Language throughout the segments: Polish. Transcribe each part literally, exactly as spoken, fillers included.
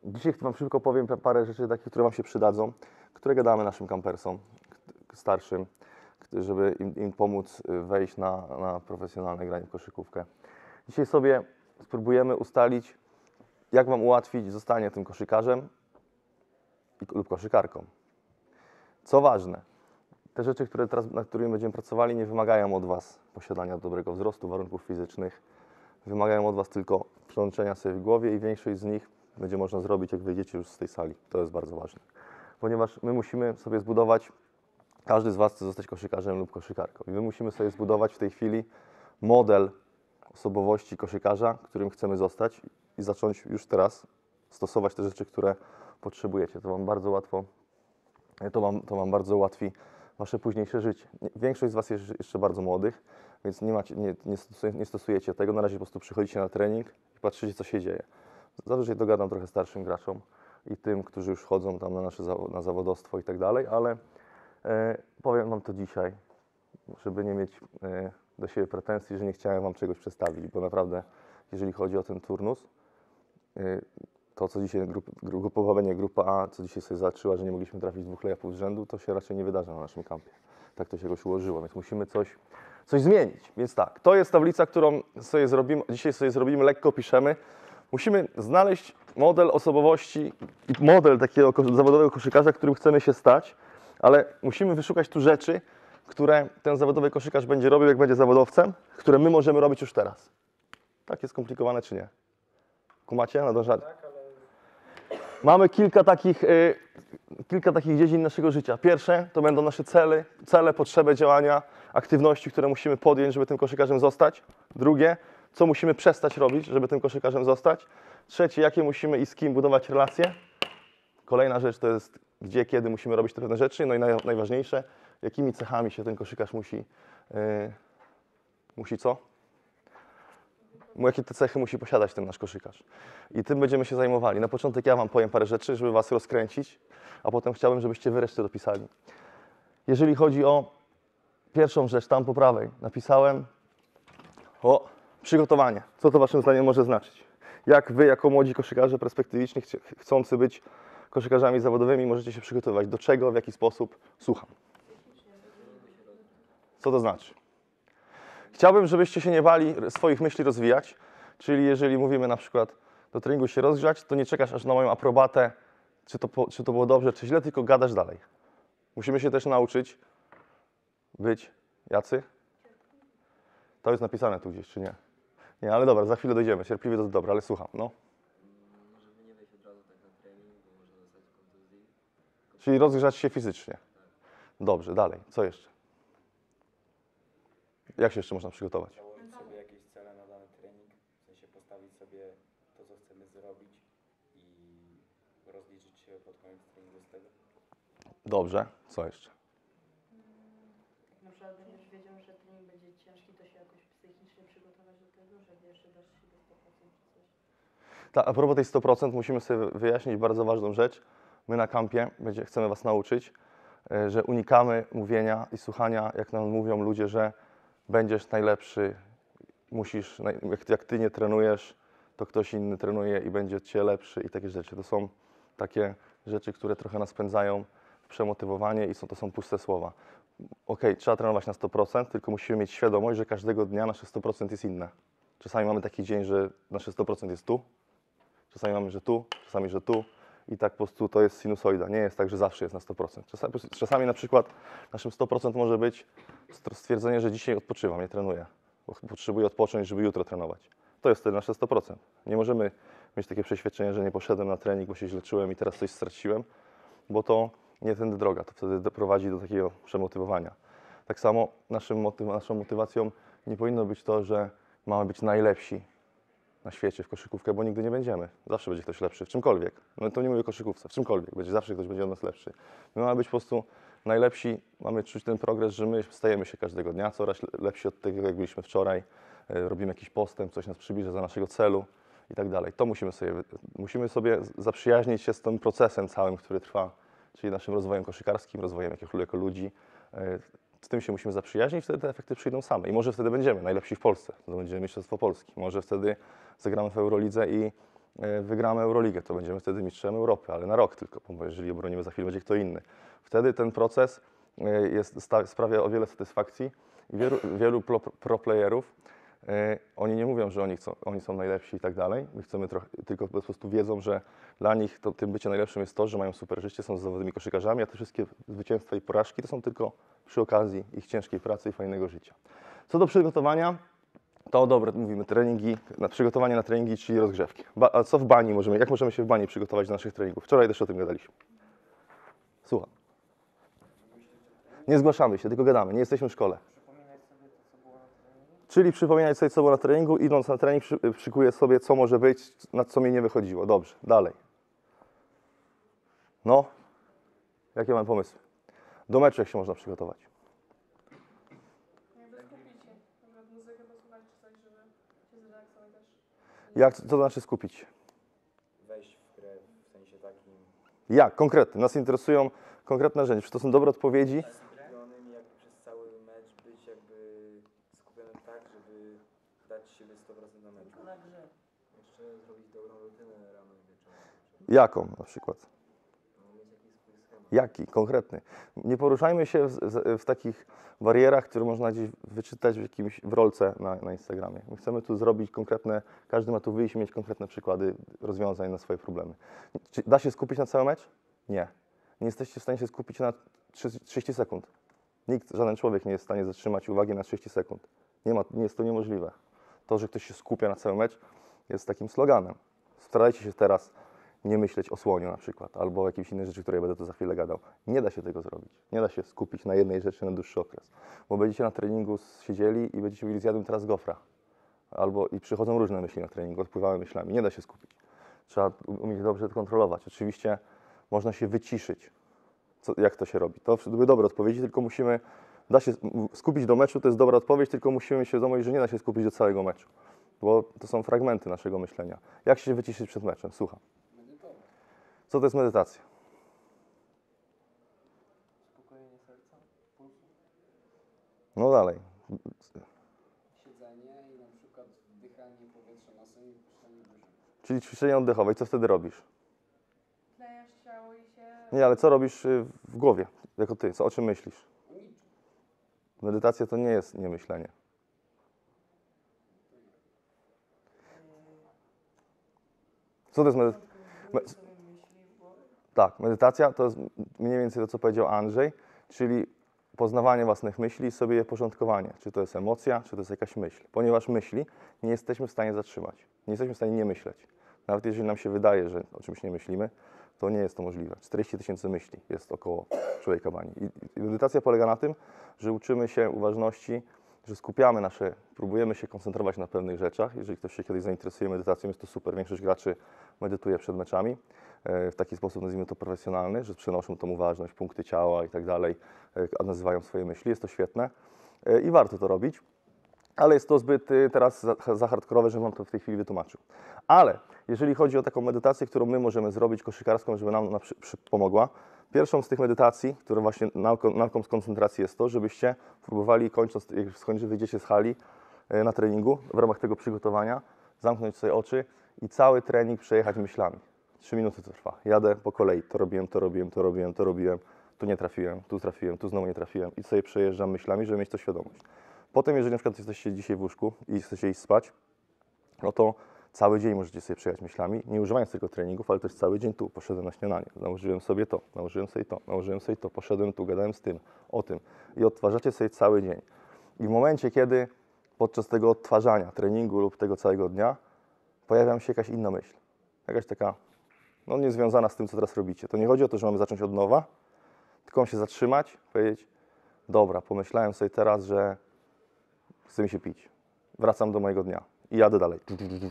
Dzisiaj Wam szybko powiem parę rzeczy takich, które Wam się przydadzą, które gadamy naszym kampersom starszym, żeby im, im pomóc wejść na, na profesjonalne granie w koszykówkę. Dzisiaj sobie spróbujemy ustalić, jak Wam ułatwić zostanie tym koszykarzem lub koszykarką. Co ważne, te rzeczy, które teraz, nad którymi będziemy pracowali, nie wymagają od Was posiadania dobrego wzrostu, warunków fizycznych. Wymagają od Was tylko przełączenia sobie w głowie i większość z nich będzie można zrobić, jak wyjdziecie już z tej sali. To jest bardzo ważne. Ponieważ my musimy sobie zbudować, każdy z Was chce zostać koszykarzem lub koszykarką. I my musimy sobie zbudować w tej chwili model osobowości koszykarza, którym chcemy zostać i zacząć już teraz stosować te rzeczy, które potrzebujecie. To Wam bardzo łatwo, to Wam, to wam bardzo ułatwi Wasze późniejsze życie. Większość z Was jest jeszcze bardzo młodych, więc nie, macie, nie, nie, stosujecie, nie stosujecie tego. Na razie po prostu przychodzicie na trening i patrzycie, co się dzieje. Zazwyczaj dogadam trochę starszym graczom i tym, którzy już chodzą tam na nasze na zawodowstwo i tak dalej, ale e, powiem Wam to dzisiaj, żeby nie mieć e, do siebie pretensji, że nie chciałem Wam czegoś przedstawić, bo naprawdę, jeżeli chodzi o ten turnus, e, to co dzisiaj, grup, grupowanie grupa A, co dzisiaj sobie zaczęła, że nie mogliśmy trafić dwóch lay-upów z rzędu, to się raczej nie wydarza na naszym kampie. Tak to się jakoś ułożyło, więc musimy coś, coś zmienić. Więc tak, to jest tablica, którą sobie zrobimy, dzisiaj sobie zrobimy, lekko piszemy. Musimy znaleźć model osobowości i model takiego zawodowego koszykarza, którym chcemy się stać, ale musimy wyszukać tu rzeczy, które ten zawodowy koszykarz będzie robił, jak będzie zawodowcem, które my możemy robić już teraz. Takie skomplikowane czy nie? Kumacie? Nadążacie? Mamy kilka takich, y, kilka takich dziedzin naszego życia. Pierwsze to będą nasze cele, cele, potrzeby działania, aktywności, które musimy podjąć, żeby tym koszykarzem zostać. Drugie, co musimy przestać robić, żeby tym koszykarzem zostać. Trzecie, jakie musimy i z kim budować relacje. Kolejna rzecz to jest, gdzie, kiedy musimy robić te pewne rzeczy. No i naj, najważniejsze, jakimi cechami się ten koszykarz musi, yy, musi co? Jakie te cechy musi posiadać ten nasz koszykarz. I tym będziemy się zajmowali. Na początek ja Wam powiem parę rzeczy, żeby Was rozkręcić, a potem chciałbym, żebyście Wy resztę dopisali. Jeżeli chodzi o pierwszą rzecz, tam po prawej, napisałem o przygotowanie. Co to Waszym zdaniem może znaczyć? Jak Wy, jako młodzi koszykarze perspektywiczni, chcący być koszykarzami zawodowymi, możecie się przygotowywać? Do czego, w jaki sposób? Słucham. Co to znaczy? Chciałbym, żebyście się nie bali swoich myśli rozwijać, czyli jeżeli mówimy na przykład do treningu się rozgrzać, to nie czekasz aż na moją aprobatę, czy to, czy to było dobrze, czy źle, tylko gadasz dalej. Musimy się też nauczyć być jacy? To jest napisane tu gdzieś, czy nie? Nie, ale dobra, za chwilę dojdziemy. Cierpliwie to dobra, ale słucham, no. Żeby nie wejść od razu tak na trening, bo można dostać kontuzji. Czyli rozgrzać się fizycznie. Dobrze, dalej. Co jeszcze? Jak się jeszcze można przygotować? Założyć sobie jakieś cele na dany trening, w sensie postawić sobie to, co chcemy zrobić i rozliczyć się pod koniec treningu z tego. Dobrze. Co jeszcze? Na przykład będziesz wiedział, że trening będzie ciężki, to się jakoś psychicznie przygotować do tego, że wiesz, że dasz się do sto procent czy coś. Ta, a propos tej sto procent musimy sobie wyjaśnić bardzo ważną rzecz. My na kampie będzie, chcemy Was nauczyć, że unikamy mówienia i słuchania, jak nam mówią ludzie, że będziesz najlepszy, musisz, jak, jak Ty nie trenujesz, to ktoś inny trenuje i będzie od Ciebie lepszy i takie rzeczy. To są takie rzeczy, które trochę nas pędzają w przemotywowanie i są, to są puste słowa. Ok, trzeba trenować na sto procent, tylko musimy mieć świadomość, że każdego dnia nasze sto procent jest inne. Czasami mamy taki dzień, że nasze sto procent jest tu, czasami mamy, że tu, czasami, że tu i tak po prostu to jest sinusoida. Nie jest tak, że zawsze jest na sto procent. Czasami, czasami na przykład naszym sto procent może być stwierdzenie, że dzisiaj odpoczywam, nie trenuję, bo potrzebuję odpocząć, żeby jutro trenować. To jest wtedy nasze sto procent. Nie możemy mieć takie przeświadczenie, że nie poszedłem na trening, bo się źle czułem i teraz coś straciłem, bo to nie tędy droga. To wtedy doprowadzi do takiego przemotywowania. Tak samo naszym motyw naszą motywacją nie powinno być to, że mamy być najlepsi na świecie w koszykówkę, bo nigdy nie będziemy. Zawsze będzie ktoś lepszy w czymkolwiek. No to nie mówię o koszykówce, w czymkolwiek. Będzie, zawsze ktoś będzie od nas lepszy. My mamy być po prostu najlepsi, mamy czuć ten progres, że my stajemy się każdego dnia coraz lepsi od tego, jak byliśmy wczoraj. Robimy jakiś postęp, coś nas przybliża do naszego celu i tak dalej. To musimy sobie, musimy sobie zaprzyjaźnić się z tym procesem całym, który trwa, czyli naszym rozwojem koszykarskim, rozwojem jako, jako ludzi. Z tym się musimy zaprzyjaźnić, wtedy te efekty przyjdą same. I może wtedy będziemy najlepsi w Polsce, wtedy będziemy Mistrzostwo Polski. Może wtedy zagramy w Eurolidze i e, wygramy Euroligę, to będziemy wtedy mistrzem Europy, ale na rok tylko, bo jeżeli obronimy, za chwilę będzie kto inny. Wtedy ten proces e, jest, sta, sprawia o wiele satysfakcji i wielu, wielu pro, pro playerów, e, oni nie mówią, że oni, chcą, oni są najlepsi i tak dalej, my chcemy trochę, tylko po prostu wiedzą, że dla nich to, tym bycie najlepszym jest to, że mają super życie, są zawodnymi koszykarzami, a te wszystkie zwycięstwa i porażki to są tylko przy okazji ich ciężkiej pracy i fajnego życia. Co do przygotowania, to dobre, mówimy treningi, na przygotowanie na treningi, czyli rozgrzewki. Ba, a co w bani możemy, jak możemy się w bani przygotować do naszych treningów? Wczoraj też o tym gadaliśmy. Słucham. Nie zgłaszamy się, tylko gadamy, nie jesteśmy w szkole. Czyli przypominać sobie, co było na treningu, idąc na trening, przy, szykuję sobie, co może być, na co mi nie wychodziło. Dobrze, dalej. No, jakie mam pomysły? Do meczu jak się można przygotować? Jakby skupić się, na przykład muzykę posłuchać czy coś, żeby się zrelaksować też. Jak, co to znaczy skupić się? Wejść w grę w sensie takim Jak? Konkretnie. Nas interesują konkretne rzeczy. Czy to są dobre odpowiedzi? skupionym i jakby przez cały mecz być jakby skupionym tak, żeby dać siebie sto procent na meczu. Na grze. Jeszcze zrobić dobrą rutynę rano i wieczorem. Jaką na przykład? No, mieć jakiś swój schemat. Jaki? Konkretny. Nie poruszajmy się w, w, w takich barierach, które można gdzieś wyczytać w jakimś w rolce na, na Instagramie. My chcemy tu zrobić konkretne, każdy ma tu wyjść i mieć konkretne przykłady rozwiązań na swoje problemy. Czy da się skupić na cały mecz? Nie. Nie jesteście w stanie się skupić na trzydzieści sekund. Nikt, żaden człowiek nie jest w stanie zatrzymać uwagi na trzydzieści sekund. Nie ma, nie jest to niemożliwe. To, że ktoś się skupia na cały mecz, jest takim sloganem. Starajcie się teraz nie myśleć o słoniu na przykład, albo o jakiejś innej rzeczy, której będę tu za chwilę gadał. Nie da się tego zrobić. Nie da się skupić na jednej rzeczy na dłuższy okres. Bo będziecie na treningu siedzieli i będziecie mówili, zjadłem teraz gofra. Albo i przychodzą różne myśli na treningu, odpływały myślami. Nie da się skupić. Trzeba umieć dobrze to kontrolować. Oczywiście można się wyciszyć. Co, jak to się robi? To były dobre odpowiedzi, tylko musimy, da się skupić do meczu, to jest dobra odpowiedź, tylko musimy się domyślić, że nie da się skupić do całego meczu. Bo to są fragmenty naszego myślenia. Jak się wyciszyć przed meczem? Słucham. Co to jest medytacja? Uspokojenie serca, pulsu. No dalej. Siedzenie i na przykład wdychanie powietrza nosem i wypuszczanie brzucha. Czyli ćwiczenie oddechowe. I co wtedy robisz? Tlejesz ciało i się... Nie, ale co robisz y, w głowie? Jako ty, co, o czym myślisz? Nic. Medytacja to nie jest niemyślenie. Co to jest medytacja? Me- tak, medytacja to jest mniej więcej to, co powiedział Andrzej, czyli poznawanie własnych myśli i sobie je porządkowanie. Czy to jest emocja, czy to jest jakaś myśl. Ponieważ myśli nie jesteśmy w stanie zatrzymać. Nie jesteśmy w stanie nie myśleć. Nawet jeżeli nam się wydaje, że o czymś nie myślimy, to nie jest to możliwe. czterdzieści tysięcy myśli jest około człowieka bani. I, I medytacja polega na tym, że uczymy się uważności, że skupiamy nasze, próbujemy się koncentrować na pewnych rzeczach. Jeżeli ktoś się kiedyś zainteresuje medytacją, jest to super. Większość graczy medytuje przed meczami e, w taki sposób, nazwijmy to profesjonalny, że przenoszą tą uważność, punkty ciała i tak dalej, e, a nazywają swoje myśli. Jest to świetne e, i warto to robić. Ale jest to zbyt y, teraz za, za hardkorowe, żebym wam to w tej chwili wytłumaczył. Ale jeżeli chodzi o taką medytację, którą my możemy zrobić koszykarską, żeby nam ona przy, przy, pomogła, pierwszą z tych medytacji, która właśnie nauką, nauką z koncentracji jest to, żebyście próbowali, kończąc, jak skończy, wyjdziecie z hali y, na treningu, w ramach tego przygotowania, zamknąć sobie oczy i cały trening przejechać myślami. Trzy minuty to trwa. Jadę po kolei. To robiłem, to robiłem, to robiłem, to robiłem. Tu nie trafiłem, tu trafiłem, tu znowu nie trafiłem. I sobie przejeżdżam myślami, żeby mieć to świadomość. Potem, jeżeli na przykład jesteście dzisiaj w łóżku i chcecie iść spać, no to cały dzień możecie sobie przejechać myślami, nie używając tylko treningów, ale też cały dzień tu. Poszedłem na śniadanie, nałożyłem sobie to, nałożyłem sobie to, nałożyłem sobie to, poszedłem tu, gadałem z tym, o tym. I odtwarzacie sobie cały dzień. I w momencie, kiedy podczas tego odtwarzania treningu lub tego całego dnia pojawia się jakaś inna myśl, jakaś taka, no niezwiązana z tym, co teraz robicie. To nie chodzi o to, że mamy zacząć od nowa, tylko mam się zatrzymać, powiedzieć, dobra, pomyślałem sobie teraz, że chce mi się pić. Wracam do mojego dnia i jadę dalej.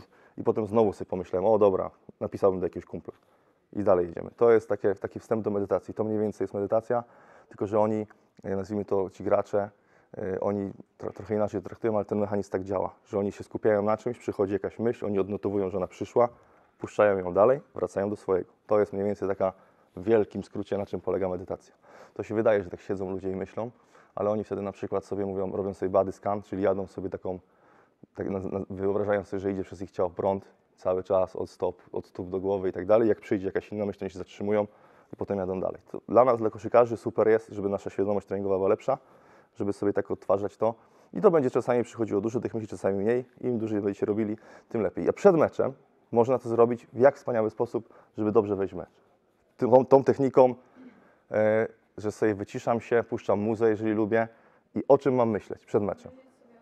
I potem znowu sobie pomyślałem, o dobra, napisałbym do jakiegoś kumpla. I dalej jedziemy. To jest takie, taki wstęp do medytacji. To mniej więcej jest medytacja, tylko że oni, nazwijmy to ci gracze, oni tro, trochę inaczej traktują, ale ten mechanizm tak działa, że oni się skupiają na czymś, przychodzi jakaś myśl, oni odnotowują, że ona przyszła, puszczają ją dalej, wracają do swojego. To jest mniej więcej taka w wielkim skrócie, na czym polega medytacja. To się wydaje, że tak siedzą ludzie i myślą, ale oni wtedy na przykład sobie mówią, robią sobie body scan, czyli jadą sobie taką, tak, na, na, wyobrażają sobie, że idzie przez ich ciało prąd, cały czas od stop, od stóp do głowy i tak dalej. Jak przyjdzie jakaś inna myśl, to oni się zatrzymują i potem jadą dalej. To dla nas, dla koszykarzy super jest, żeby nasza świadomość treningowa była lepsza, żeby sobie tak odtwarzać to. I to będzie czasami przychodziło dużo tych myśli, czasami mniej. Im dłużej będziecie robili, tym lepiej. A przed meczem można to zrobić w jak wspaniały sposób, żeby dobrze wejść w mecz. Tą, tą techniką, e, że sobie wyciszam się, puszczam muzę, jeżeli lubię i o czym mam myśleć przed meczem.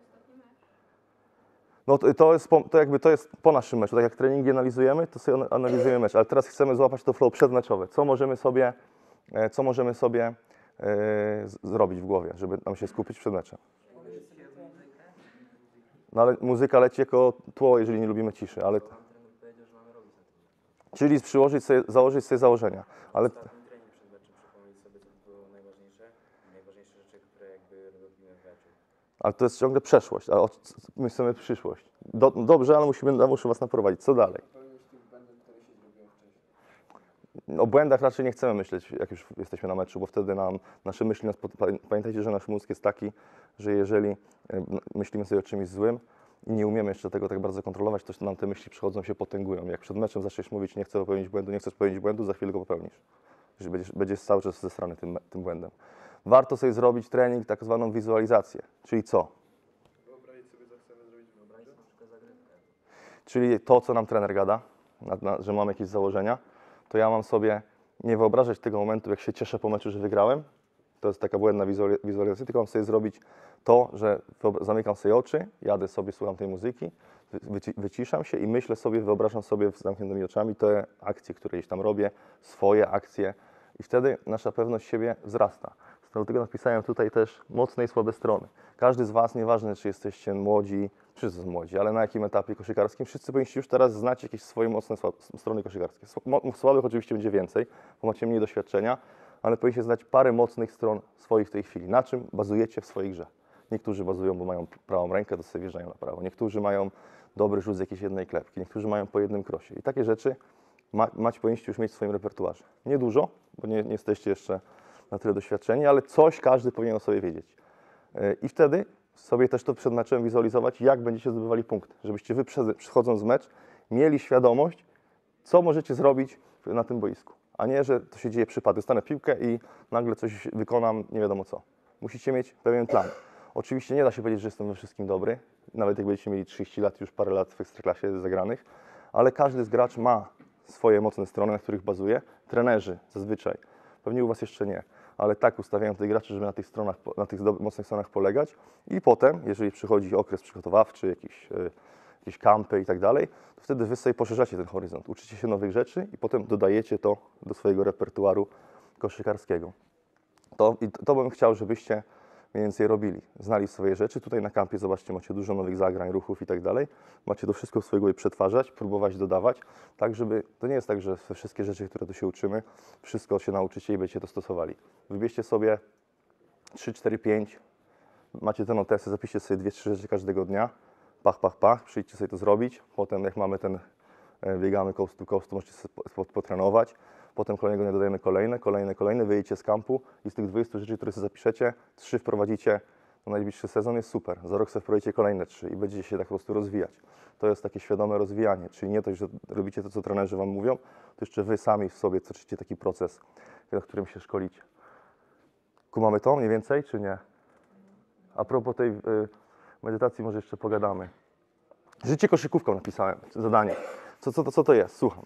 No to, to, jest po, to jakby to jest po naszym meczu. Tak jak treningi analizujemy, to sobie analizujemy mecz, ale teraz chcemy złapać to flow przedmeczowe. Co możemy sobie, e, co możemy sobie e, z, zrobić w głowie, żeby nam się skupić przed meczem. No ale muzyka leci jako tło, jeżeli nie lubimy ciszy, ale... Trener powiedział, że mamy robić na tym. Czyli przyłożyć sobie, założyć sobie założenia, ale... Ostatni trening przed meczem, przypomnieć sobie, co było najważniejsze, najważniejsze rzeczy, które jakby robimy w meczu. Ale to jest ciągle przeszłość, a o- my chcemy przyszłość. Do, dobrze, ale musimy, muszę Was naprowadzić. Co dalej? Popełnić tych błędów, które się zrobiły wcześniej. O błędach raczej nie chcemy myśleć, jak już jesteśmy na meczu, bo wtedy nam, nasze myśli, nas, pod- pamię- pamiętajcie, że nasz mózg jest taki, że jeżeli e, myślimy sobie o czymś złym i nie umiemy jeszcze tego tak bardzo kontrolować, to nam te myśli przychodzą, się potęgują. Jak przed meczem zaczniesz mówić, nie chcę popełnić błędu, nie chcesz popełnić błędu, za chwilę go popełnisz. Że będziesz, będziesz cały czas zesrany tym, tym błędem. Warto sobie zrobić trening, tak zwaną wizualizację, czyli co? Czyli to, co nam trener gada, na, na, że mam jakieś założenia, to ja mam sobie nie wyobrażać tego momentu, jak się cieszę po meczu, że wygrałem. To jest taka błędna wizuali- wizualizacja, tylko mam sobie zrobić to, że wyobra- zamykam sobie oczy, jadę sobie, słucham tej muzyki, wy- wyci- wyciszam się i myślę sobie, wyobrażam sobie z zamkniętymi oczami te akcje, które gdzieś tam robię, swoje akcje i wtedy nasza pewność siebie wzrasta. Dlatego napisałem tutaj też mocne i słabe strony. Każdy z Was, nieważne czy jesteście młodzi, wszyscy są młodzi, ale na jakim etapie koszykarskim, wszyscy powinniście już teraz znać jakieś swoje mocne słab- strony koszykarskie. Sł- mo- Słabych oczywiście będzie więcej, bo macie mniej doświadczenia, ale powinniście znać parę mocnych stron swoich w tej chwili. Na czym bazujecie w swojej grze? Niektórzy bazują, bo mają prawą rękę, to sobie wjeżdżają na prawo. Niektórzy mają dobry rzut z jakiejś jednej klepki, niektórzy mają po jednym krosie. I takie rzeczy ma, macie, powinniście już mieć w swoim repertuarze. Nie dużo, bo nie, nie jesteście jeszcze na tyle doświadczeni, ale coś każdy powinien o sobie wiedzieć. Yy, I wtedy sobie też to przed meczem wizualizować, jak będziecie zdobywali punkty, żebyście wy przed- przychodząc w mecz mieli świadomość, co możecie zrobić na tym boisku, a nie, że to się dzieje przypadek. Dostanę piłkę i nagle coś wykonam, nie wiadomo co. Musicie mieć pewien plan. Oczywiście nie da się powiedzieć, że jestem we wszystkim dobry, nawet jak będziecie mieli trzydzieści lat, już parę lat w Ekstraklasie zagranych, ale każdy z gracz ma swoje mocne strony, na których bazuje. Trenerzy zazwyczaj, pewnie u Was jeszcze nie, ale tak ustawiają tych graczy, żeby na tych stronach, na tych dob- mocnych stronach polegać i potem, jeżeli przychodzi okres przygotowawczy, jakiś, yy, jakieś kampy i tak dalej, to wtedy Wy sobie poszerzacie ten horyzont, uczycie się nowych rzeczy i potem dodajecie to do swojego repertuaru koszykarskiego. To, i to bym chciał, żebyście mniej więcej robili. Znali swoje rzeczy. Tutaj na kampie, zobaczcie, macie dużo nowych zagrań, ruchów i tak dalej. Macie to wszystko w swojej głowie przetwarzać, próbować dodawać, tak żeby, to nie jest tak, że we wszystkie rzeczy, które tu się uczymy, wszystko się nauczycie i będziecie to stosowali. Wybierzcie sobie trzy, cztery, pięć, macie te notesy, zapiszcie sobie dwie, trzy rzeczy każdego dnia, pach, pach, pach, przyjdźcie sobie to zrobić. Potem jak mamy ten, e, biegamy coast to coast, to możecie sobie po- po- potrenować. Potem kolejnego dnia dodajemy kolejne, kolejne, kolejne, wyjdziecie z kampu i z tych dwudziestu rzeczy, które sobie zapiszecie, trzy wprowadzicie na najbliższy sezon, jest super. Za rok sobie wprowadzicie kolejne trzy i będziecie się tak po prostu rozwijać. To jest takie świadome rozwijanie, czyli nie to, że robicie to, co trenerzy Wam mówią, to jeszcze Wy sami w sobie toczycie taki proces, na którym się szkolicie. Kumamy to mniej więcej, czy nie? A propos tej y, medytacji może jeszcze pogadamy. Życie koszykówką napisałem, zadanie. Co, co, to, co to jest? Słucham.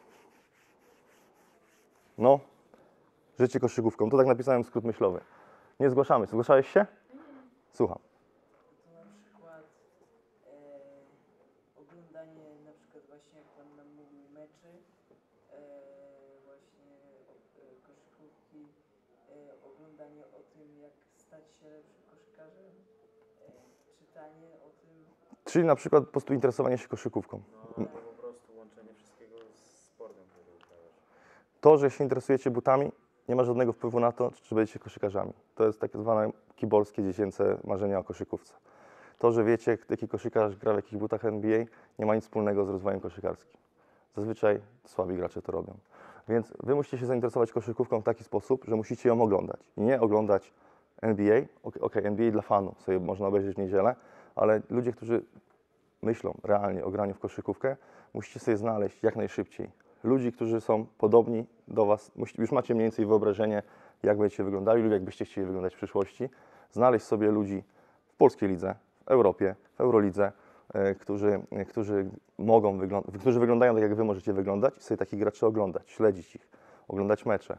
No, życie koszykówką. To tak napisałem skrót myślowy. Nie zgłaszamy. Zgłaszałeś się? Słucham. To na przykład e, oglądanie na przykład właśnie jak Pan nam mówił meczy, e, właśnie e, koszykówki, e, oglądanie o tym jak stać się lepszym koszykarzem, e, czytanie o tym. Czyli na przykład po prostu interesowanie się koszykówką. No, albo po prostu łączenie wszystkiego z sportem, który uprawiasz. To, że się interesujecie butami, nie ma żadnego wpływu na to, czy będziecie koszykarzami. To jest tak zwane kibolskie, dziecięce marzenia o koszykówce. To, że wiecie, jaki koszykarz gra w jakich butach N B A, nie ma nic wspólnego z rozwojem koszykarskim. Zazwyczaj słabi gracze to robią. Więc wy musicie się zainteresować koszykówką w taki sposób, że musicie ją oglądać. I nie oglądać N B A, ok, okay, N B A dla fanów, sobie można obejrzeć w niedzielę, ale ludzie, którzy myślą realnie o graniu w koszykówkę, musicie sobie znaleźć jak najszybciej ludzi, którzy są podobni do Was. Już macie mniej więcej wyobrażenie, jak będziecie wyglądali lub jak byście chcieli wyglądać w przyszłości. Znaleźć sobie ludzi w polskiej lidze, w Europie, w Eurolidze, którzy, którzy mogą wyglądać, którzy wyglądają tak, jak Wy możecie wyglądać i sobie takich graczy oglądać, śledzić ich, oglądać mecze.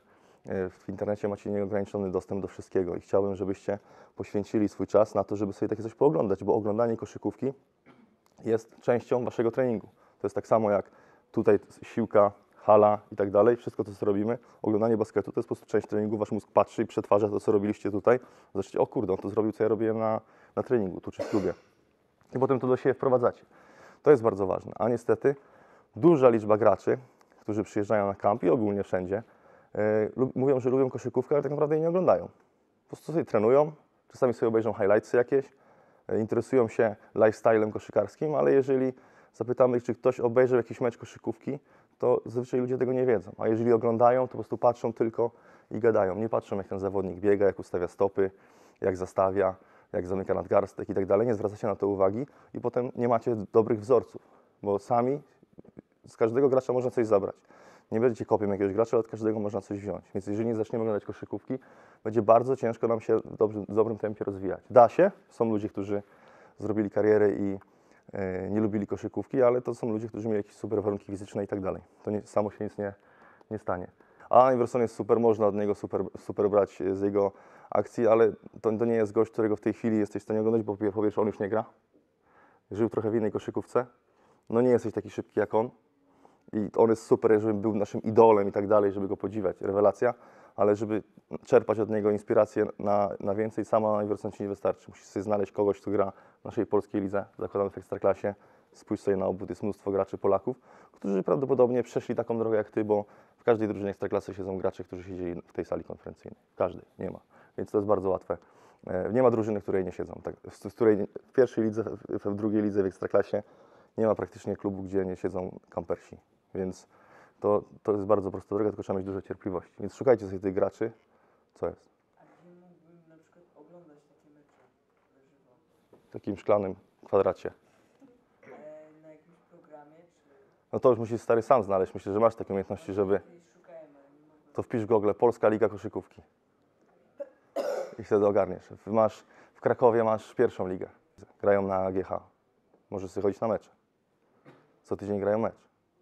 W internecie macie nieograniczony dostęp do wszystkiego i chciałbym, żebyście poświęcili swój czas na to, żeby sobie takie coś pooglądać, bo oglądanie koszykówki jest częścią Waszego treningu. To jest tak samo jak tutaj siłka, hala i tak dalej, wszystko to, co robimy. Oglądanie basketu to jest po prostu część treningu, Wasz mózg patrzy i przetwarza to, co robiliście tutaj. Zaczniecie, o kurde, on to zrobił, co ja robiłem na, na treningu, tu czy w klubie. I potem to do siebie wprowadzacie. To jest bardzo ważne. A niestety duża liczba graczy, którzy przyjeżdżają na kamp i ogólnie wszędzie, yy, mówią, że lubią koszykówkę, ale tak naprawdę jej nie oglądają. Po prostu sobie trenują, czasami sobie obejrzą highlightsy jakieś, yy, interesują się lifestylem koszykarskim, ale jeżeli zapytamy ich, czy ktoś obejrzał jakiś mecz koszykówki, to zazwyczaj ludzie tego nie wiedzą. A jeżeli oglądają, to po prostu patrzą tylko i gadają. Nie patrzą, jak ten zawodnik biega, jak ustawia stopy, jak zastawia, jak zamyka nadgarstek i tak dalej. Nie zwracacie na to uwagi i potem nie macie dobrych wzorców, bo sami z każdego gracza można coś zabrać. Nie będziecie kopią jakiegoś gracza, ale od każdego można coś wziąć. Więc jeżeli nie zaczniemy oglądać koszykówki, będzie bardzo ciężko nam się w, dobrze, w dobrym tempie rozwijać. Da się, są ludzie, którzy zrobili karierę i e, nie lubili koszykówki, ale to są ludzie, którzy mieli jakieś super warunki fizyczne i tak dalej. To nie, samo się nic nie, nie stanie. A Iverson jest super, można od niego super, super brać z jego akcji, ale to, to nie jest gość, którego w tej chwili jesteś w stanie oglądać, bo po pierwsze on już nie gra. Żył trochę w innej koszykówce. No nie jesteś taki szybki jak on. I on jest super, żeby był naszym idolem i tak dalej, żeby go podziwiać. Rewelacja. Ale żeby czerpać od niego inspirację na, na więcej, sama na Iverson ci nie wystarczy. Musisz sobie znaleźć kogoś, kto gra w naszej polskiej lidze, zakładamy w Ekstraklasie. Spójrz sobie na obwód, jest mnóstwo graczy Polaków, którzy prawdopodobnie przeszli taką drogę jak Ty, bo w każdej drużynie Ekstraklasy siedzą gracze, którzy siedzieli w tej sali konferencyjnej. Każdej, nie ma. Więc to jest bardzo łatwe. Nie ma drużyny, w której nie siedzą. Tak, w której w pierwszej lidze, w drugiej lidze w Ekstraklasie nie ma praktycznie klubu, gdzie nie siedzą kampersi. Więc to, to jest bardzo prosta droga, tylko trzeba mieć dużo cierpliwości. Więc szukajcie sobie tych graczy. Co jest? A gdzie mógłbym na przykład oglądać takie mecze na żywo? W takim szklanym kwadracie. E, na jakimś programie, czy... No to już musisz stary sam znaleźć. Myślę, że masz takie umiejętności, żeby... Kiedyś szukałem, ale nie mogłem. To wpisz w Google Polska Liga Koszykówki. I wtedy ogarniesz. Masz, w Krakowie masz pierwszą ligę. Grają na A G H. Możesz sobie chodzić na mecze. Co tydzień grają mecz.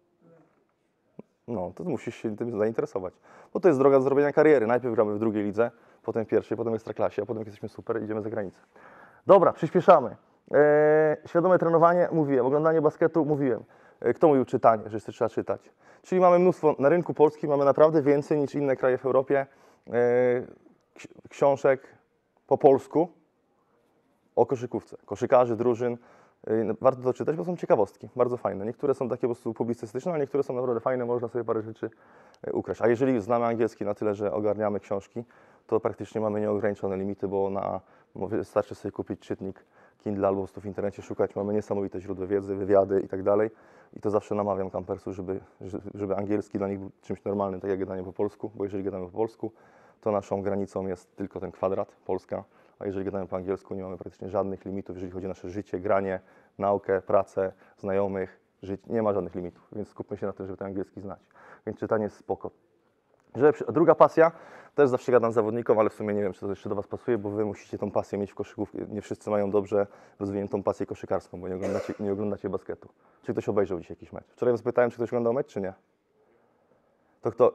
No, to musisz się tym zainteresować. Bo to jest droga do zrobienia kariery. Najpierw gramy w drugiej lidze, potem w pierwszej, potem w Ekstraklasie, a potem jak jesteśmy super, idziemy za granicę. Dobra, przyspieszamy. Eee, świadome trenowanie, mówiłem. Oglądanie basketu, mówiłem. Eee, kto mówił czytanie, że jeszcze trzeba czytać. Czyli mamy mnóstwo, na rynku polskim mamy naprawdę więcej niż inne kraje w Europie eee, książek po polsku o koszykówce, koszykarzy, drużyn. Warto to czytać, bo są ciekawostki, bardzo fajne. Niektóre są takie po prostu publicystyczne, a niektóre są naprawdę fajne, można sobie parę rzeczy ukraść. A jeżeli znamy angielski na tyle, że ogarniamy książki, to praktycznie mamy nieograniczone limity, bo na, wystarczy sobie kupić czytnik Kindle albo po prostu w internecie szukać. Mamy niesamowite źródła wiedzy, wywiady i tak dalej. I to zawsze namawiam kampersów, żeby, żeby angielski dla nich był czymś normalnym, tak jak gadanie po polsku, bo jeżeli gadamy po polsku, to naszą granicą jest tylko ten kwadrat, Polska. A jeżeli gadamy po angielsku, nie mamy praktycznie żadnych limitów, jeżeli chodzi o nasze życie, granie, naukę, pracę, znajomych, życie. Nie ma żadnych limitów, więc skupmy się na tym, żeby ten angielski znać. Więc czytanie jest spoko. Żeby, druga pasja, też zawsze gadam zawodnikom, ale w sumie nie wiem, czy to jeszcze do Was pasuje, bo Wy musicie tą pasję mieć w koszykówce. Nie wszyscy mają dobrze rozwiniętą pasję koszykarską, bo nie oglądacie, nie oglądacie basketu. Czy ktoś obejrzał dzisiaj jakiś mecz? Wczoraj Was pytałem, czy ktoś oglądał mecz, czy nie? To kto?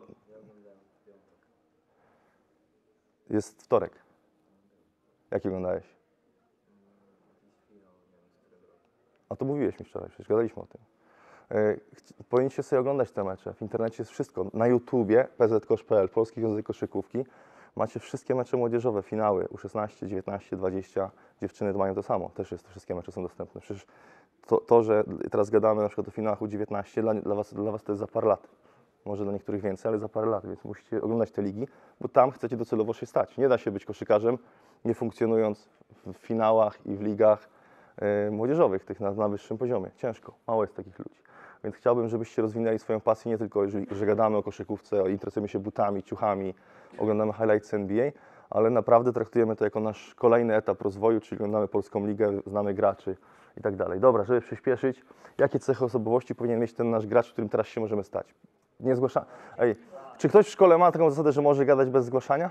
Jest wtorek. Jaki oglądałeś? A to mówiłeś mi wczoraj, przecież gadaliśmy o tym. Yy, powinniście sobie oglądać te mecze. W internecie jest wszystko. Na YouTubie, p z kosz kropka p l, Polski Związek Koszykówki, macie wszystkie mecze młodzieżowe, finały U szesnaście, dziewiętnaście, dwadzieścia. Dziewczyny mają to samo. Też jest, wszystkie mecze są dostępne. Przecież to, to że teraz gadamy na przykład o finałach U dziewiętnaście, dla, dla, was, dla Was to jest za parę lat. Może dla niektórych więcej, ale za parę lat, więc musicie oglądać te ligi, bo tam chcecie docelowo się stać. Nie da się być koszykarzem, nie funkcjonując w finałach i w ligach yy, młodzieżowych, tych na, na wyższym poziomie. Ciężko, mało jest takich ludzi. Więc chciałbym, żebyście rozwinęli swoją pasję, nie tylko jeżeli, że gadamy o koszykówce, o interesujemy się butami, ciuchami, oglądamy highlights N B A, ale naprawdę traktujemy to jako nasz kolejny etap rozwoju, czyli oglądamy Polską Ligę, znamy graczy i tak dalej. Dobra, żeby przyspieszyć, jakie cechy osobowości powinien mieć ten nasz gracz, w którym teraz się możemy stać? Nie zgłasza... Ej, czy ktoś w szkole ma taką zasadę, że może gadać bez zgłaszania?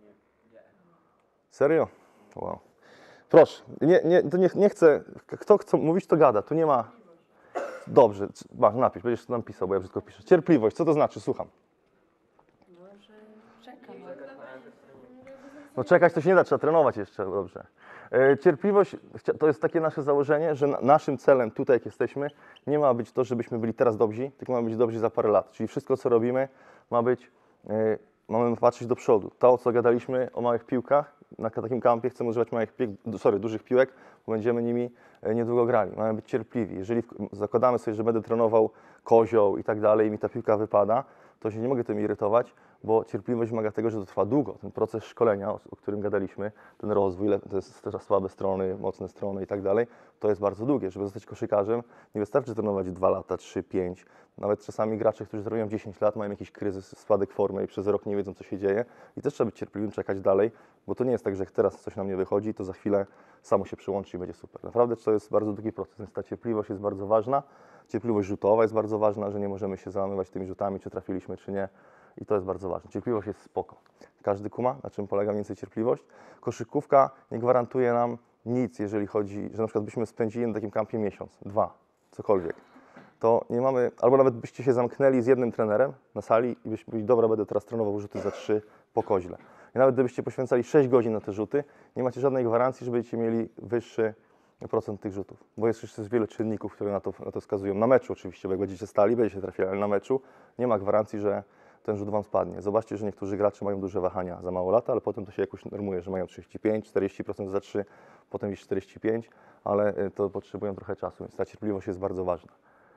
Serio? Wow. Proszę, nie, nie, to nie, nie chcę, kto chce mówić, to gada, tu nie ma... Dobrze, masz, napisz, będziesz nam pisał, bo ja brzydko piszę. Cierpliwość, co to znaczy? Słucham. No, że czekam. No czekać to się nie da, trzeba trenować jeszcze, dobrze. E, Cierpliwość to jest takie nasze założenie, że na, naszym celem tutaj, jak jesteśmy, nie ma być to, żebyśmy byli teraz dobrzy, tylko ma być dobrzy za parę lat. Czyli wszystko, co robimy, ma być, e, mamy patrzeć do przodu. To, o co gadaliśmy o małych piłkach, na takim kampie chcemy używać małych piłek, sorry, dużych piłek, bo będziemy nimi e, niedługo grali. Mamy być cierpliwi. Jeżeli w, zakładamy sobie, że będę trenował kozioł i tak dalej i mi ta piłka wypada, to się nie mogę tym irytować, bo cierpliwość wymaga tego, że to trwa długo. Ten proces szkolenia, o, o którym gadaliśmy, ten rozwój, le- to jest też słabe strony, mocne strony i tak dalej, to jest bardzo długie. Żeby zostać koszykarzem, nie wystarczy trenować dwa lata, trzy, pięć. Nawet czasami gracze, którzy trenują dziesięć lat, mają jakiś kryzys, spadek formy i przez rok nie wiedzą, co się dzieje. I też trzeba być cierpliwym, czekać dalej, bo to nie jest tak, że jak teraz coś nam nie wychodzi, to za chwilę samo się przyłączy i będzie super. Naprawdę to jest bardzo długi proces, więc ta cierpliwość jest bardzo ważna. Cierpliwość rzutowa jest bardzo ważna, że nie możemy się załamywać tymi rzutami, czy trafiliśmy, czy nie. I to jest bardzo ważne. Cierpliwość jest spoko. Każdy kuma, na czym polega mniej więcej cierpliwość. Koszykówka nie gwarantuje nam nic, jeżeli chodzi, że na przykład byśmy spędzili na takim kampie miesiąc, dwa, cokolwiek. To nie mamy, albo nawet byście się zamknęli z jednym trenerem na sali i byście powiedzieli, dobra, będę teraz trenował rzuty za trzy po koźle. I nawet gdybyście poświęcali sześć godzin na te rzuty, nie macie żadnej gwarancji, że będziecie mieli wyższy procent tych rzutów. Bo jest jeszcze wiele czynników, które na to, na to wskazują. Na meczu oczywiście, bo jak będziecie stali, będziecie trafili, ale na meczu nie ma gwarancji, że ten rzut wam spadnie. Zobaczcie, że niektórzy gracze mają duże wahania za mało lata, ale potem to się jakoś normuje, że mają trzydzieści pięć, czterdzieści procent za trzy, potem jest czterdzieści pięć, ale y, to potrzebują trochę czasu, więc ta cierpliwość jest bardzo ważna.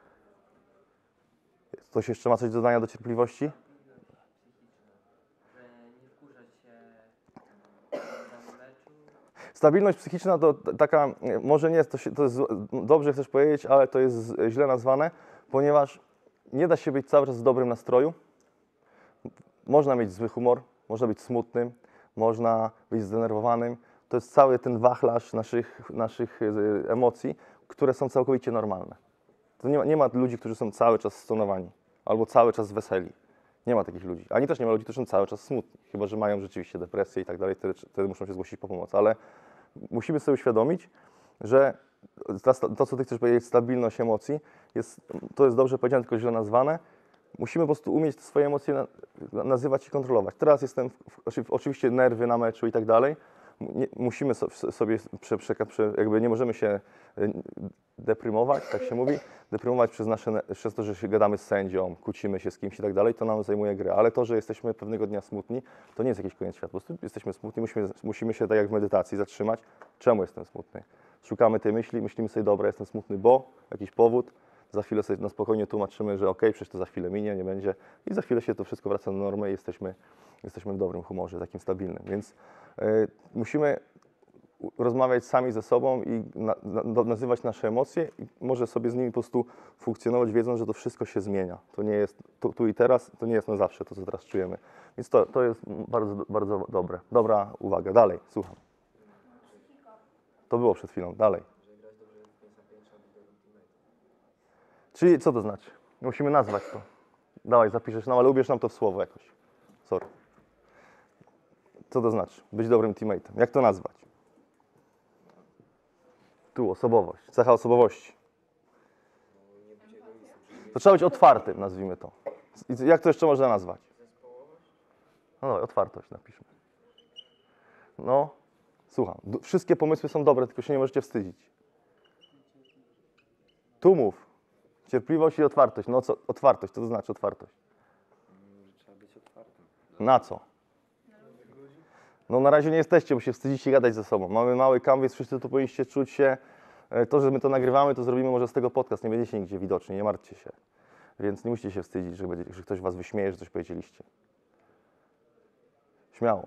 Ktoś jeszcze ma coś do dodania do cierpliwości? Że nie wkurzać się na meczu. Stabilność psychiczna to t- taka, y, może nie jest, to, się, to jest złe- dobrze chcesz powiedzieć, ale to jest z- źle nazwane, ponieważ nie da się być cały czas w dobrym nastroju. Można mieć zły humor, można być smutnym, można być zdenerwowanym. To jest cały ten wachlarz naszych, naszych y, emocji, które są całkowicie normalne. To nie ma, nie ma ludzi, którzy są cały czas stonowani albo cały czas weseli. Nie ma takich ludzi. Ani też nie ma ludzi, którzy są cały czas smutni, chyba że mają rzeczywiście depresję i tak dalej, wtedy, wtedy muszą się zgłosić po pomoc. Ale musimy sobie uświadomić, że ta, to, co ty chcesz powiedzieć, stabilność emocji, jest, to jest dobrze powiedziane, tylko źle nazwane. Musimy po prostu umieć te swoje emocje na, nazywać i kontrolować. Teraz jestem, w, w, oczywiście nerwy na meczu i tak dalej. Nie, musimy so, sobie, prze, prze, prze, jakby nie możemy się deprymować, tak się mówi, deprymować przez, nasze, przez to, że się gadamy z sędzią, kłócimy się z kimś i tak dalej, to nam zajmuje grę. Ale to, że jesteśmy pewnego dnia smutni, to nie jest jakiś koniec świata. Po prostu jesteśmy smutni, musimy, musimy się tak jak w medytacji zatrzymać. Czemu jestem smutny? Szukamy tej myśli, myślimy sobie, dobra, jestem smutny, bo jakiś powód. Za chwilę sobie na spokojnie tłumaczymy, że okej, przecież to za chwilę minie, nie będzie. I za chwilę się to wszystko wraca do normy i jesteśmy, jesteśmy w dobrym humorze, takim stabilnym. Więc y, musimy rozmawiać sami ze sobą i na, na, nazywać nasze emocje i może sobie z nimi po prostu funkcjonować, wiedząc, że to wszystko się zmienia. To nie jest tu, tu i teraz, to nie jest na zawsze to, co teraz czujemy. Więc to, to jest bardzo, bardzo dobre. Dobra uwaga. Dalej, słucham. To było przed chwilą. Dalej. Czyli co to znaczy? Musimy nazwać to. Dawaj, zapiszesz nam, ale ubierz nam to w słowo jakoś. Sorry. Co to znaczy? Być dobrym teammate'em. Jak to nazwać? Tu, osobowość. Cecha osobowości. To trzeba być otwartym, nazwijmy to. I jak to jeszcze można nazwać? No dawaj, otwartość napiszmy. No, słucham. D- Wszystkie pomysły są dobre, tylko się nie możecie wstydzić. Tu mów. Cierpliwość i otwartość. No co, otwartość, co to znaczy otwartość? Trzeba być otwartym. Na co? No na razie nie jesteście, bo się wstydzicie gadać ze sobą. Mamy mały kamp, więc wszyscy tu powinniście czuć się. e, To, że my to nagrywamy, to zrobimy może z tego podcast. Nie będziecie nigdzie widoczni, nie martwcie się. Więc nie musicie się wstydzić, że, będzie, że ktoś was wyśmieje, że coś powiedzieliście. Śmiało.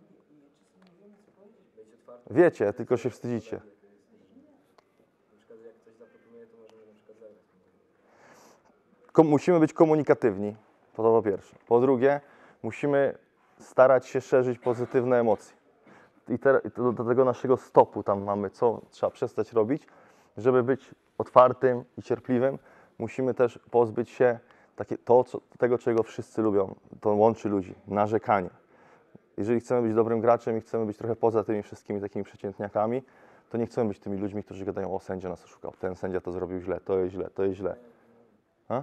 Wiecie, tylko się wstydzicie. Na przykład jak coś zaproponuję, to możemy na przykład zagrać. Kom- musimy być komunikatywni, to po pierwsze. Po drugie, musimy starać się szerzyć pozytywne emocje. I te, i to, do tego naszego stopu tam mamy, co trzeba przestać robić. żeby być otwartym i cierpliwym, musimy też pozbyć się takie, to, co, tego, czego wszyscy lubią. To łączy ludzi, narzekanie. Jeżeli chcemy być dobrym graczem i chcemy być trochę poza tymi wszystkimi takimi przeciętniakami, to nie chcemy być tymi ludźmi, którzy gadają: o, sędzia nas oszukał, ten sędzia to zrobił źle, to jest źle, to jest źle. A?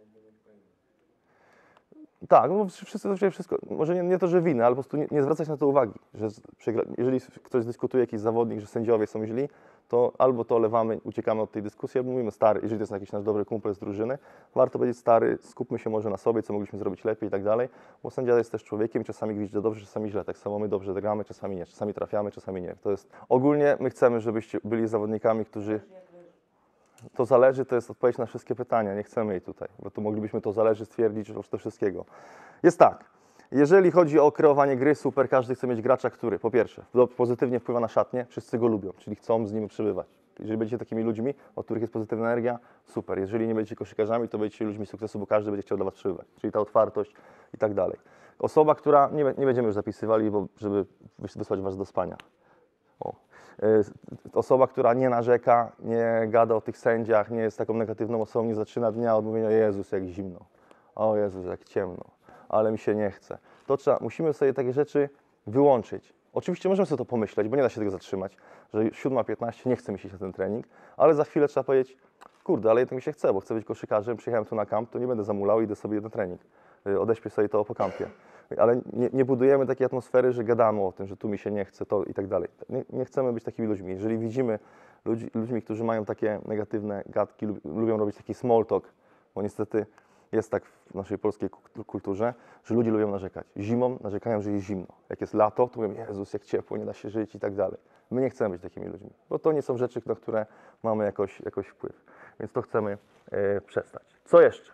Tak, no wszyscy to wszystko, może nie, nie to, że winy, ale po prostu nie, nie zwracać na to uwagi, że z- przegra- jeżeli ktoś dyskutuje, jakiś zawodnik, że sędziowie są źli, to albo to olewamy, uciekamy od tej dyskusji, albo mówimy: stary, jeżeli to jest jakiś nasz dobry kumpel z drużyny, warto powiedzieć: stary, skupmy się może na sobie, co mogliśmy zrobić lepiej i tak dalej, bo sędzia jest też człowiekiem, czasami gwizdże dobrze, czasami źle, tak samo my dobrze gramy, czasami nie, czasami trafiamy, czasami nie. To jest, ogólnie my chcemy, żebyście byli zawodnikami, którzy... To zależy, to jest odpowiedź na wszystkie pytania, nie chcemy jej tutaj, bo tu moglibyśmy to zależy stwierdzić do wszystkiego. Jest tak, jeżeli chodzi o kreowanie gry, super, każdy chce mieć gracza, który po pierwsze do- pozytywnie wpływa na szatnię, wszyscy go lubią, czyli chcą z nim przebywać. Jeżeli będziecie takimi ludźmi, od których jest pozytywna energia, super. Jeżeli nie będziecie koszykarzami, to będziecie ludźmi sukcesu, bo każdy będzie chciał dla was przebywać, czyli ta otwartość i tak dalej. Osoba, która, nie, nie będziemy już zapisywali, bo, żeby wys- wysłać was do spania. O. Y, Osoba, która nie narzeka, nie gada o tych sędziach, nie jest taką negatywną osobą, nie zaczyna dnia od mówienia: Jezus, jak zimno, o Jezus, jak ciemno, ale mi się nie chce. To trzeba, musimy sobie takie rzeczy wyłączyć. Oczywiście możemy sobie to pomyśleć, bo nie da się tego zatrzymać, że siódma piętnaście, nie chce mi się iść na ten trening, ale za chwilę trzeba powiedzieć: kurde, ale jednak mi się chce, bo chcę być koszykarzem, przyjechałem tu na kamp, to nie będę zamulał, idę sobie na trening. Y, Odeśpię sobie to po kampie. Ale nie, nie budujemy takiej atmosfery, że gadamy o tym, że tu mi się nie chce, to i tak dalej. Nie, nie chcemy być takimi ludźmi. Jeżeli widzimy ludzi, ludźmi, którzy mają takie negatywne gadki, lub, lubią robić taki small talk, bo niestety jest tak w naszej polskiej ku- kulturze, że ludzie lubią narzekać. Zimą narzekają, że jest zimno. Jak jest lato, to mówią: Jezus, jak ciepło, nie da się żyć i tak dalej. My nie chcemy być takimi ludźmi, bo to nie są rzeczy, na które mamy jakoś, jakoś wpływ. Więc to chcemy e, przestać. Co jeszcze?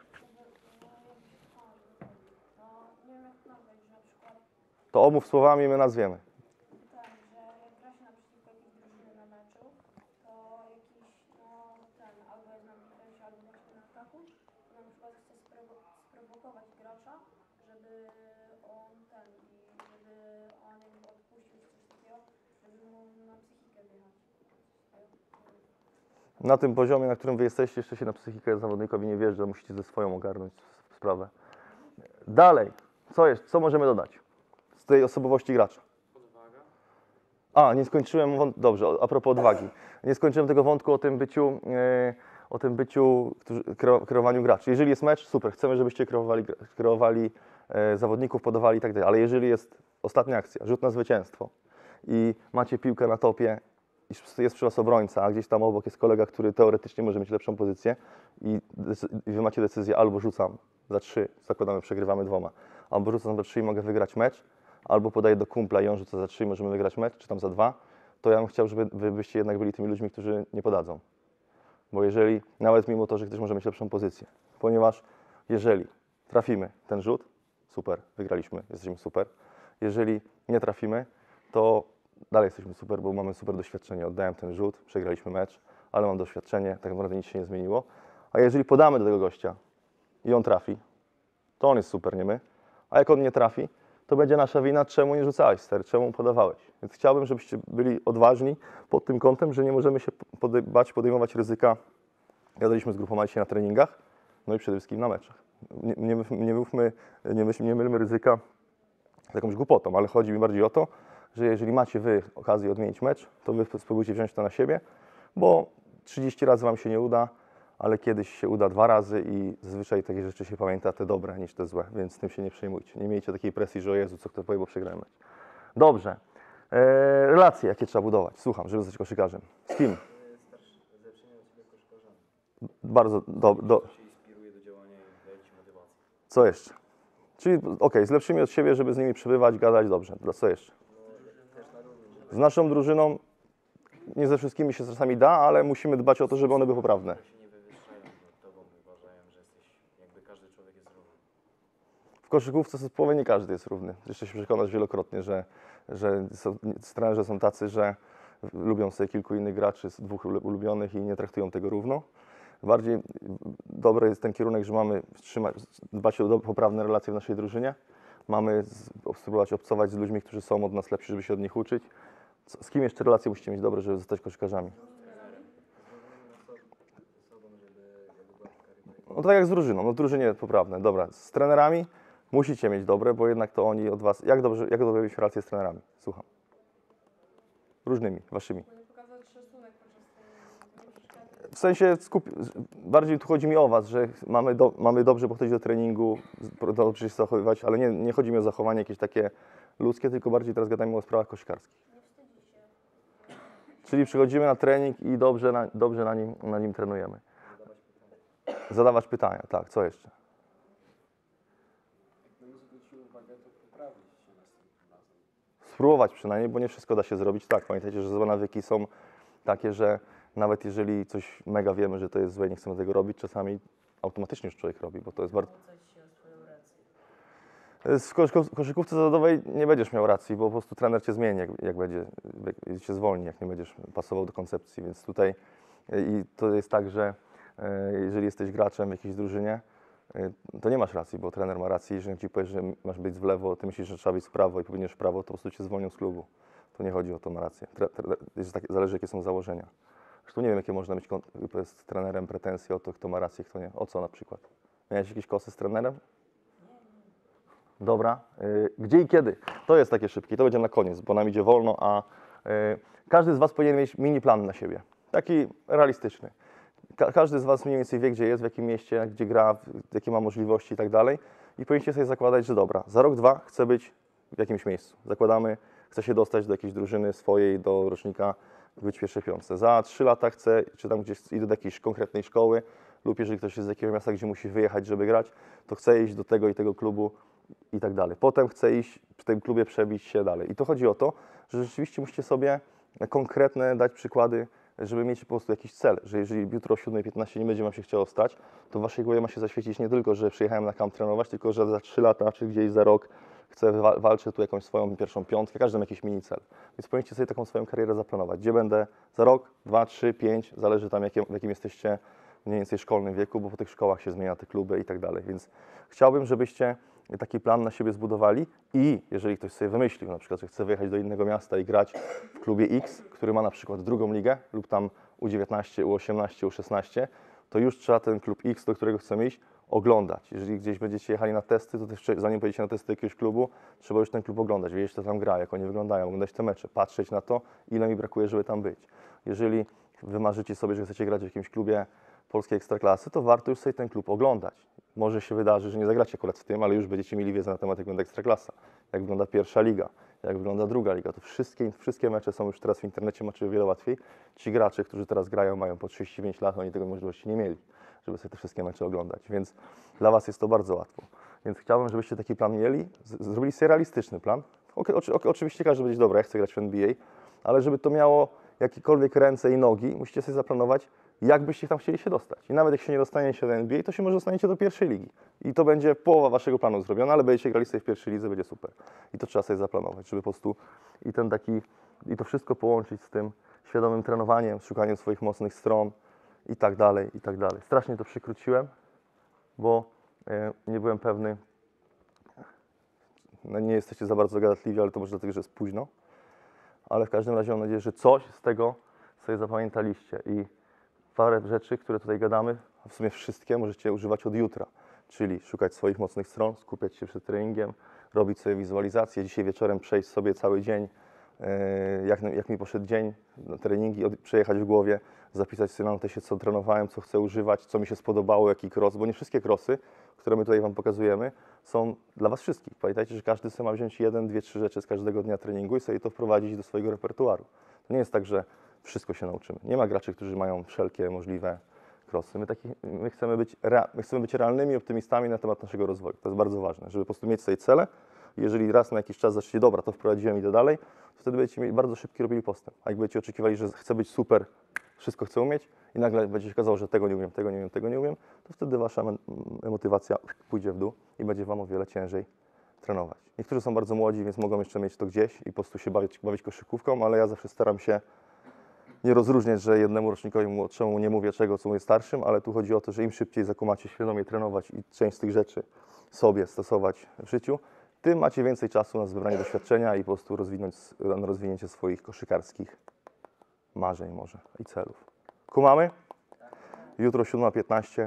No, nie wiem jak nazwać, że na przykład To omów słowami, my nazwiemy. tak, że jak gra się naprzeciwko jakiejś drużyny na meczu, to jakiś, no ten, albo jest na defensie, albo właśnie na ataku, to na przykład chce sprowo- sprowokować gracza, żeby on ten, i żeby on jakby odpuścił czy coś takiego, żeby mu na psychikę wjechać. Na tym poziomie, na którym wy jesteście, jeszcze się na psychikę zawodnikowi nie wjeżdża, musicie ze swoją ogarnąć sprawę. Dalej, co jest, co możemy dodać z tej osobowości gracza? A, nie skończyłem wątku, dobrze, a propos odwagi. Nie skończyłem tego wątku o tym byciu, e, o tym byciu, którzy, kreo, kreowaniu graczy. Jeżeli jest mecz, super, chcemy, żebyście kreowali, kreowali e, zawodników, podawali i tak dalej, ale jeżeli jest ostatnia akcja, rzut na zwycięstwo i macie piłkę na topie, i jest przy was obrońca, a gdzieś tam obok jest kolega, który teoretycznie może mieć lepszą pozycję i, decy- i wy macie decyzję: albo rzucam za trzy, zakładamy, przegrywamy dwoma, albo rzucam za trzy i mogę wygrać mecz, albo podaję do kumpla i on rzuca za trzy i możemy wygrać mecz, czy tam za dwa, to ja bym chciał, żeby wy byście jednak byli tymi ludźmi, którzy nie podadzą. Bo jeżeli, nawet mimo to, że ktoś może mieć lepszą pozycję, ponieważ jeżeli trafimy ten rzut, super, wygraliśmy, jesteśmy super. Jeżeli nie trafimy, to dalej jesteśmy super, bo mamy super doświadczenie. Oddałem ten rzut, przegraliśmy mecz, ale mam doświadczenie, tak naprawdę nic się nie zmieniło. A jeżeli podamy do tego gościa i on trafi, to on jest super, nie my. A jak on nie trafi, to będzie nasza wina, czemu nie rzucałeś, ster, czemu podawałeś. Więc chciałbym, żebyście byli odważni pod tym kątem, że nie możemy się podej- bać podejmować ryzyka. Gadaliśmy z grupą dzisiaj na treningach, no i przede wszystkim na meczach. Nie, nie, nie, mówmy, nie, myśl, nie mylmy ryzyka z jakąś głupotą, ale chodzi mi bardziej o to, że jeżeli macie wy okazję odmienić mecz, to wy spróbujcie wziąć to na siebie, bo trzydzieści razy wam się nie uda, ale kiedyś się uda dwa razy i zazwyczaj takie rzeczy się pamięta, te dobre niż te złe, więc tym się nie przejmujcie. Nie miejcie takiej presji, że o Jezu, co kto powie, bo przegrałem mecz. Dobrze. Eee, relacje, jakie trzeba budować? Słucham, żeby zostać koszykarzem. Z kim? Starszy, z lepszymi od siebie koszykarzami. Bardzo do, do, Kto się inspiruje do działania i daje ci motywację. Co jeszcze? Czyli okej, z lepszymi od siebie, żeby z nimi przebywać, gadać dobrze. Dla co jeszcze? Z naszą drużyną nie ze wszystkimi się czasami da, ale musimy dbać o to, żeby one były poprawne. się nie wywyższają nad tobą, uważają, że jesteś, jakby każdy człowiek jest równy. W koszykówce zespołowej nie każdy jest równy. Jeszcze się przekonać wielokrotnie, że, że są, trenerzy są tacy, że lubią sobie kilku innych graczy, z dwóch ulubionych i nie traktują tego równo. Bardziej dobry jest ten kierunek, że mamy trzymać, dbać o poprawne relacje w naszej drużynie. Mamy z, spróbować obcować z ludźmi, którzy są od nas lepsi, żeby się od nich uczyć. Z kim jeszcze relacje musicie mieć dobre, żeby zostać koszykarzami? No to tak jak z drużyną, no w drużynie poprawne, dobra, z trenerami musicie mieć dobre, bo jednak to oni od was, jak dobrze, jak dobrze mieć relacje z trenerami? Słucham. Różnymi, waszymi. W sensie, skup... bardziej tu chodzi mi o was, że mamy, do... mamy dobrze podchodzić do treningu, dobrze się zachowywać, ale nie, nie chodzi mi o zachowanie jakieś takie ludzkie, tylko bardziej teraz gadamy o sprawach koszykarskich. Czyli przychodzimy na trening i dobrze na, dobrze na, nim, na nim trenujemy. Zadawać pytania, tak, co jeszcze? Gdyby zwrócił uwagę, to poprawić się następnym razem. Spróbować przynajmniej, bo nie wszystko da się zrobić tak. Pamiętajcie, że złe nawyki są takie, że nawet jeżeli coś mega wiemy, że to jest złe i nie chcemy tego robić, czasami automatycznie już człowiek robi, bo to jest bardzo... Coś się o swoją rację. W kosz- koszykówce zawodowej nie będziesz miał racji, bo po prostu trener cię zmieni, jak, jak będzie, jak cię zwolni, jak nie będziesz pasował do koncepcji, więc tutaj i to jest tak, że e, jeżeli jesteś graczem w jakiejś drużynie, e, to nie masz racji, bo trener ma rację, jeżeli ci powie, że masz być w lewo, ty myślisz, że trzeba być w prawo i powinieneś w prawo, to po prostu cię zwolnią z klubu. To nie chodzi o to, ma rację. Tre, tre, jest tak, zależy, jakie są założenia. Zresztą nie wiem, jakie można mieć kon- z trenerem pretensje o to, kto ma rację, kto nie. O co na przykład? Miałeś jakieś kosy z trenerem? Dobra. Y, Gdzie i kiedy? To jest takie szybkie, to będzie na koniec, bo nam idzie wolno, a y, każdy z was powinien mieć mini plan na siebie. Taki realistyczny. Ka każdy z was mniej więcej wie, gdzie jest, w jakim mieście, gdzie gra, w- jakie ma możliwości i tak dalej. I powinniście sobie zakładać, że dobra, za rok, dwa chcę być w jakimś miejscu. Zakładamy, chcę się dostać do jakiejś drużyny swojej, do rocznika, być w pierwszej piątce. Za trzy lata chcę, czy tam gdzieś idę do jakiejś konkretnej szkoły, lub jeżeli ktoś jest z jakiegoś miasta, gdzie musi wyjechać, żeby grać, to chcę iść do tego i tego klubu i tak dalej. Potem chcę iść w tym klubie przebić się dalej. I to chodzi o to, że rzeczywiście musicie sobie konkretne dać przykłady, żeby mieć po prostu jakiś cel, że jeżeli jutro o siódma piętnaście nie będzie wam się chciało wstać, to w waszej głowie ma się zaświecić nie tylko, że przyjechałem na kamp trenować, tylko że za trzy lata, czy gdzieś za rok chcę wa- walczyć tu jakąś swoją pierwszą piątkę, każdy ma jakiś mini cel. Więc powinniście sobie taką swoją karierę zaplanować. Gdzie będę za rok, dwa, trzy, pięć, zależy tam jakie, w jakim jesteście mniej więcej szkolnym wieku, bo po tych szkołach się zmienia te kluby i tak dalej. Więc chciałbym, żebyście taki plan na siebie zbudowali i jeżeli ktoś sobie wymyślił, na przykład, że chce wyjechać do innego miasta i grać w klubie X, który ma na przykład drugą ligę lub tam U dziewiętnaście, U osiemnaście, U szesnaście, to już trzeba ten klub X, do którego chcemy iść, oglądać. Jeżeli gdzieś będziecie jechali na testy, to też zanim pojedziecie na testy jakiegoś klubu, trzeba już ten klub oglądać, wiedzieć, kto tam gra, jak oni wyglądają, oglądać te mecze, patrzeć na to, ile mi brakuje, żeby tam być. Jeżeli wy marzycie sobie, że chcecie grać w jakimś klubie polskiej ekstraklasy, to warto już sobie ten klub oglądać. Może się wydarzy, że nie zagracie akurat w tym, ale już będziecie mieli wiedzę na temat, jak wygląda ekstraklasa, jak wygląda pierwsza liga, jak wygląda druga liga. To wszystkie, wszystkie mecze są już teraz w internecie, macie o wiele łatwiej. Ci gracze, którzy teraz grają, mają po trzydzieści pięć lat, oni tego możliwości nie mieli, żeby sobie te wszystkie mecze oglądać, więc dla was jest to bardzo łatwo. Więc chciałbym, żebyście taki plan mieli, z- zrobili sobie realistyczny plan. Ok, oczy, ok, oczywiście każdy będzie, dobra, ja chcę grać w N B A, ale żeby to miało jakiekolwiek ręce i nogi, musicie sobie zaplanować, jak byście tam chcieli się dostać. I nawet jak się nie dostaniecie do N B A, to się może dostaniecie do pierwszej ligi. I to będzie połowa waszego planu zrobiona, ale będziecie grali sobie w pierwszej lidze, będzie super. I to trzeba sobie zaplanować, żeby po prostu i ten taki, i to wszystko połączyć z tym świadomym trenowaniem, szukaniem swoich mocnych stron i tak dalej, i tak dalej. Strasznie to przykróciłem, bo e, nie byłem pewny, no nie jesteście za bardzo gadatliwi, ale to może dlatego, że jest późno. Ale w każdym razie mam nadzieję, że coś z tego sobie zapamiętaliście i parę rzeczy, które tutaj gadamy, a w sumie wszystkie możecie używać od jutra, czyli szukać swoich mocnych stron, skupiać się przed treningiem, robić sobie wizualizację, dzisiaj wieczorem przejść sobie cały dzień, e, jak, jak mi poszedł dzień na treningi, od, przejechać w głowie, zapisać sobie na notesie, co trenowałem, co chcę używać, co mi się spodobało, jaki cross, bo nie wszystkie crossy, które my tutaj Wam pokazujemy, są dla Was wszystkich. Pamiętajcie, że każdy sobie ma wziąć jeden, dwie, trzy rzeczy z każdego dnia treningu i sobie to wprowadzić do swojego repertuaru. To nie jest tak, że wszystko się nauczymy. Nie ma graczy, którzy mają wszelkie możliwe crossy. My, taki, my, chcemy być rea, my chcemy być realnymi optymistami na temat naszego rozwoju. To jest bardzo ważne, żeby po prostu mieć sobie cele. Jeżeli raz na jakiś czas zaczniecie, dobra, to wprowadziłem, idę dalej, to wtedy będziecie mieli bardzo szybki robili postęp. A jak będziecie oczekiwali, że chcę być super, wszystko chcę umieć i nagle będzie się okazało, że tego nie umiem, tego nie umiem, tego nie umiem, to wtedy wasza motywacja pójdzie w dół i będzie wam o wiele ciężej trenować. Niektórzy są bardzo młodzi, więc mogą jeszcze mieć to gdzieś i po prostu się bawić, bawić koszykówką, ale ja zawsze staram się nie rozróżniać, że jednemu rocznikowi młodszemu nie mówię czego, co mówię starszym, ale tu chodzi o to, że im szybciej zakumacie świadomie trenować i część z tych rzeczy sobie stosować w życiu, tym macie więcej czasu na zdobywanie doświadczenia i po prostu rozwinąć, na rozwinięcie swoich koszykarskich marzeń może i celów. Kumamy? Jutro siódma piętnaście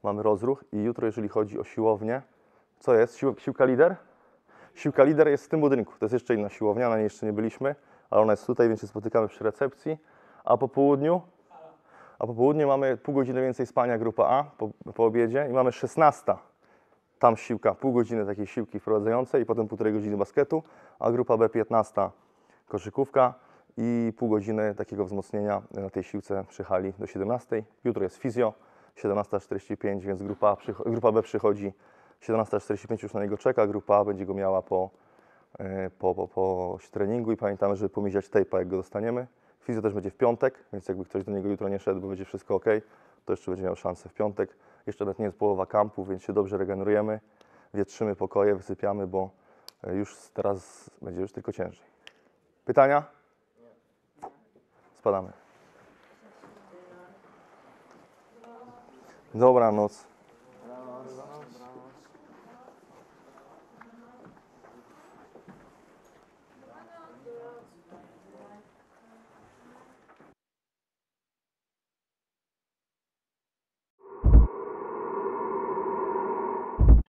mamy rozruch i jutro, jeżeli chodzi o siłownię, co jest? Sił, siłka Lider? Siłka Lider jest w tym budynku, to jest jeszcze inna siłownia, na niej jeszcze nie byliśmy, ale ona jest tutaj, więc się spotykamy przy recepcji, a po południu? A po południu mamy pół godziny więcej spania, grupa A, po, po obiedzie i mamy szesnasta. Tam siłka, pół godziny takiej siłki wprowadzającej i potem półtorej godziny basketu, a grupa B piętnasta koszykówka i pół godziny takiego wzmocnienia na tej siłce przy hali do siedemnastej. Jutro jest fizjo, siedemnasta czterdzieści pięć, więc grupa, A przycho- grupa B przychodzi, siedemnasta czterdzieści pięć już na niego czeka, grupa A będzie go miała po, e, po, po, po treningu i pamiętamy, żeby pomiedziać tape'a, jak go dostaniemy. Fizjo też będzie w piątek, więc jakby ktoś do niego jutro nie szedł, bo będzie wszystko ok, to jeszcze będzie miał szansę w piątek. Jeszcze nawet nie jest połowa kampu, więc się dobrze regenerujemy, wietrzymy pokoje, wysypiamy, bo już teraz będzie już tylko ciężej. Pytania? Spadamy. Dobranoc.